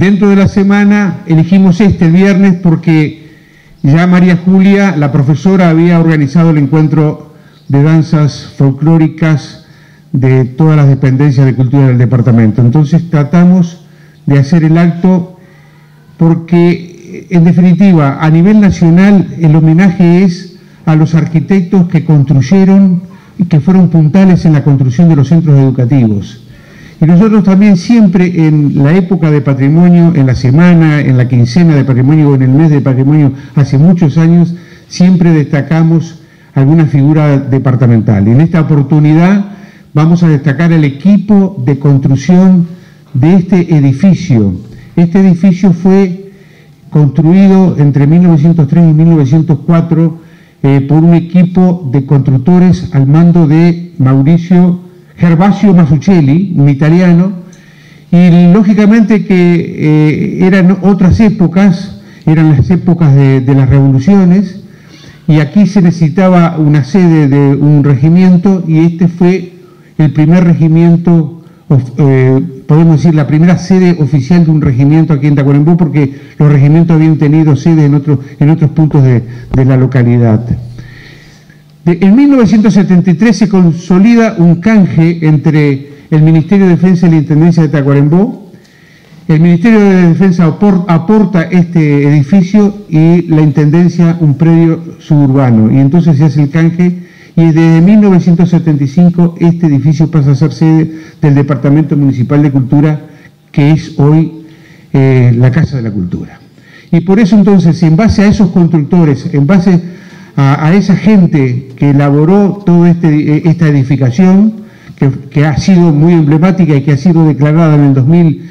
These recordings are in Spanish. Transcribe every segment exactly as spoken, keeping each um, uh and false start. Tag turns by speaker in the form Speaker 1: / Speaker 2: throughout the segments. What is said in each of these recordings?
Speaker 1: dentro de la semana elegimos este el viernes porque ya María Julia, la profesora, había organizado el encuentro de danzas folclóricas de todas las dependencias de cultura del departamento. Entonces tratamos de hacer el acto porque, en definitiva, a nivel nacional el homenaje es a los arquitectos que construyeron y que fueron puntales en la construcción de los centros educativos. Y nosotros también siempre en la época de patrimonio, en la semana, en la quincena de patrimonio o en el mes de patrimonio, hace muchos años, siempre destacamos alguna figura departamental. Y en esta oportunidad vamos a destacar el equipo de construcción de este edificio. Este edificio fue construido entre mil novecientos tres y mil novecientos cuatro eh, por un equipo de constructores al mando de Mauricio Gervasio Masuccelli, un italiano, y lógicamente que eh, eran otras épocas, eran las épocas de, de las revoluciones, y aquí se necesitaba una sede de un regimiento, y este fue el primer regimiento, eh, podemos decir, la primera sede oficial de un regimiento aquí en Tacuarembó, porque los regimientos habían tenido sede en, otro, en otros puntos de, de la localidad. De, en mil novecientos setenta y tres se consolida un canje entre el Ministerio de Defensa y la Intendencia de Tacuarembó. El Ministerio de Defensa aporta este edificio y la Intendencia un predio suburbano. Y entonces se hace el canje y desde mil novecientos setenta y cinco este edificio pasa a ser sede del Departamento Municipal de Cultura, que es hoy eh, la Casa de la Cultura. Y por eso entonces, en base a esos constructores, en base a, a esa gente que elaboró toda este, esta edificación, que, que ha sido muy emblemática y que ha sido declarada en el dos mil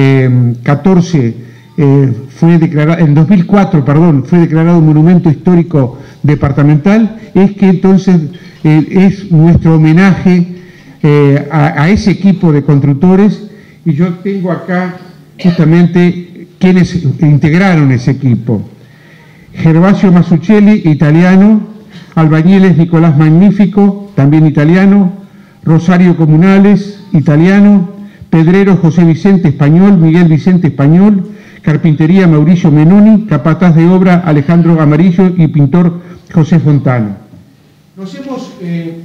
Speaker 1: catorce, eh, fue declarada, en dos mil cuatro, perdón, fue declarado Monumento Histórico Departamental, es que entonces eh, es nuestro homenaje eh, a, a ese equipo de constructores, y yo tengo acá justamente quienes integraron ese equipo. Gervasio Masuccelli, italiano; albañiles Nicolás Magnífico, también italiano; Rosario Comunales, italiano; pedrero José Vicente, español; Miguel Vicente, español; carpintería Mauricio Menoni; capataz de obra Alejandro Amarillo y pintor José Fontana. Nos hemos eh,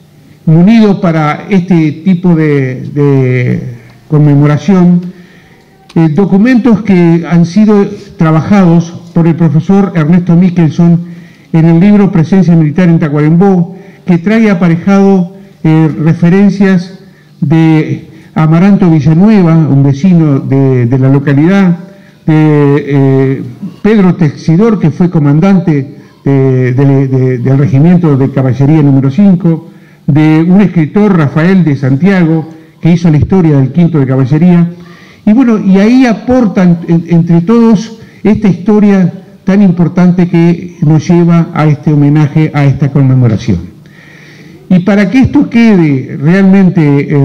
Speaker 1: unido para este tipo de, de conmemoración eh, documentos que han sido trabajados por el profesor Ernesto Michelson en el libro Presencia Militar en Tacuarembó, que trae aparejado eh, referencias de Amaranto Villanueva, un vecino de, de la localidad, de eh, Pedro Texidor, que fue comandante de, de, de, del regimiento de caballería número cinco, de un escritor, Rafael de Santiago, que hizo la historia del quinto de caballería, y bueno, y ahí aportan en, entre todos esta historia tan importante que nos lleva a este homenaje, a esta conmemoración. Y para que esto quede realmente eh,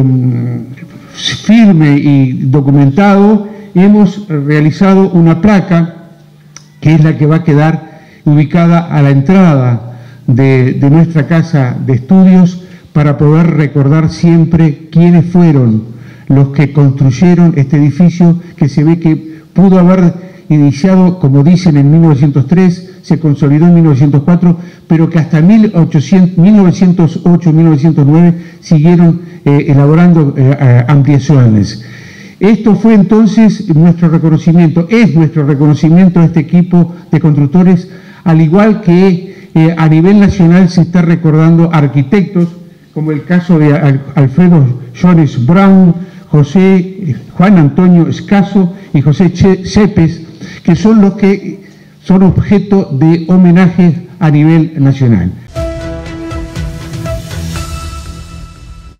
Speaker 1: firme y documentado, hemos realizado una placa que es la que va a quedar ubicada a la entrada de, de nuestra casa de estudios, para poder recordar siempre quiénes fueron los que construyeron este edificio, que se ve que pudo haber iniciado, como dicen, en mil novecientos tres, se consolidó en mil novecientos cuatro, pero que hasta mil novecientos ocho, mil novecientos nueve siguieron eh, elaborando eh, ampliaciones. Esto fue entonces nuestro reconocimiento, es nuestro reconocimiento a este equipo de constructores, al igual que eh, a nivel nacional se está recordando arquitectos, como el caso de Alfredo Jones Brown, José Juan Antonio Escaso y José Cepes, que son los que son objeto de homenaje a nivel nacional.